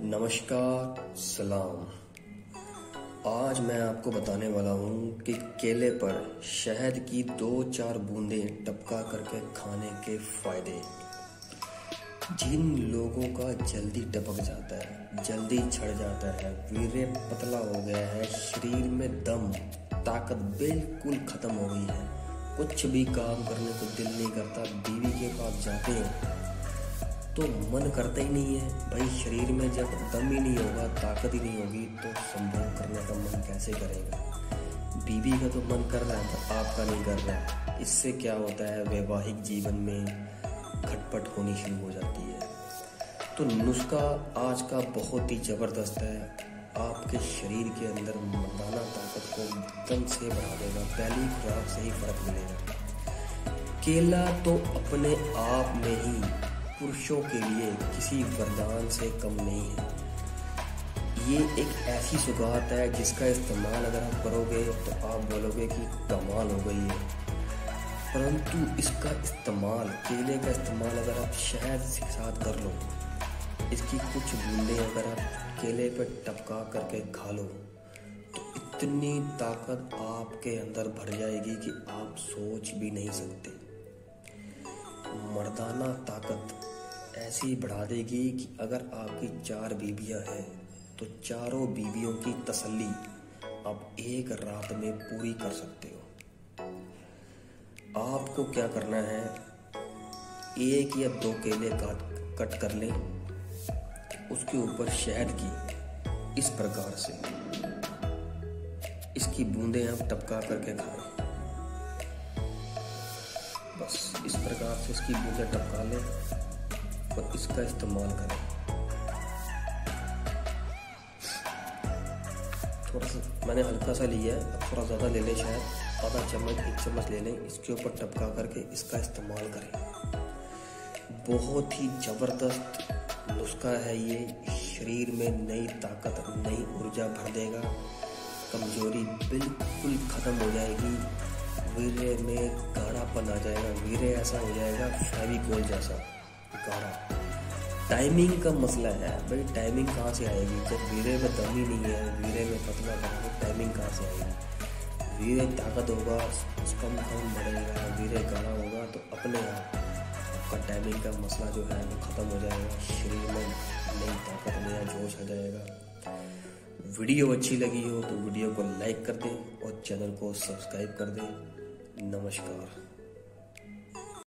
नमस्कार सलाम। आज मैं आपको बताने वाला हूँ कि केले पर शहद की 2-4 बूंदें टपका करके खाने के फायदे। जिन लोगों का जल्दी टपक जाता है, जल्दी छड़ जाता है, वीर्य पतला हो गया है, शरीर में दम ताकत बिल्कुल खत्म हो गई है, कुछ भी काम करने को दिल नहीं करता, बीवी के पास जाते हैं तो मन करता ही नहीं है भाई। शरीर में जब दम ही नहीं होगा, ताकत ही नहीं होगी तो संभोग करने का मन कैसे करेगा। बीवी का तो मन कर रहा है तो आपका नहीं कर रहा। इससे क्या होता है, वैवाहिक जीवन में खटपट होनी शुरू हो जाती है। तो नुस्खा आज का बहुत ही ज़बरदस्त है, आपके शरीर के अंदर मर्दाना ताकत को एकदम से बढ़ा देगा। पहली खुराक से ही फर्क मिलेगा। केला तो अपने आप में ही पुरुषों के लिए किसी वरदान से कम नहीं है। ये एक ऐसी सौगात है जिसका इस्तेमाल अगर आप करोगे तो आप बोलोगे कि कमाल हो गई है। परंतु इसका इस्तेमाल, केले का इस्तेमाल अगर आप शहद के साथ कर लो, इसकी कुछ बूंदें अगर आप केले पर टपका करके खा लो तो इतनी ताकत आपके अंदर भर जाएगी कि आप सोच भी नहीं सकते। मर्दाना ताकत ऐसी बढ़ा देगी कि अगर आपकी 4 बीवियां हैं तो चारों बीवियों की तसल्ली आप एक रात में पूरी कर सकते हो। आपको क्या करना है, 1 या 2 केले कट कर लें, उसके ऊपर शहद की इस प्रकार से इसकी बूंदें आप टपका करके खाएं। बस इस प्रकार से इसकी बूंदें टपका लें और इसका इस्तेमाल करें। थोड़ा सा मैंने हल्का सा लिया है, अब थोड़ा ज़्यादा ले लें, शायद आधा चम्मच 1 चम्मच ले लें। इसके ऊपर टपका करके इसका इस्तेमाल करें। बहुत ही ज़बरदस्त नुस्खा है ये। शरीर में नई ताकत, नई ऊर्जा भर देगा। कमजोरी बिल्कुल ख़त्म हो जाएगी। वीर्य में गाढ़ापन आ जाएगा। वीर्य ऐसा हो जाएगा फेविकोल जैसा गाढ़ा। टाइमिंग का मसला है भाई, टाइमिंग कहाँ से आएगी जब वीर्य में दम ही नहीं है, वीर्य में पतला करोगे, टाइमिंग कहाँ से आएगी। वीर्य ताकत होगा, कम बढ़ेगा, वीर्य गाढ़ा होगा तो अपने आप आपका टाइमिंग का मसला जो है वो ख़त्म हो जाएगा। शरीर में नई ताकत, नया जोश आ जाएगा। वीडियो अच्छी लगी हो तो वीडियो को लाइक कर दें और चैनल को सब्सक्राइब कर दें। नमस्कार।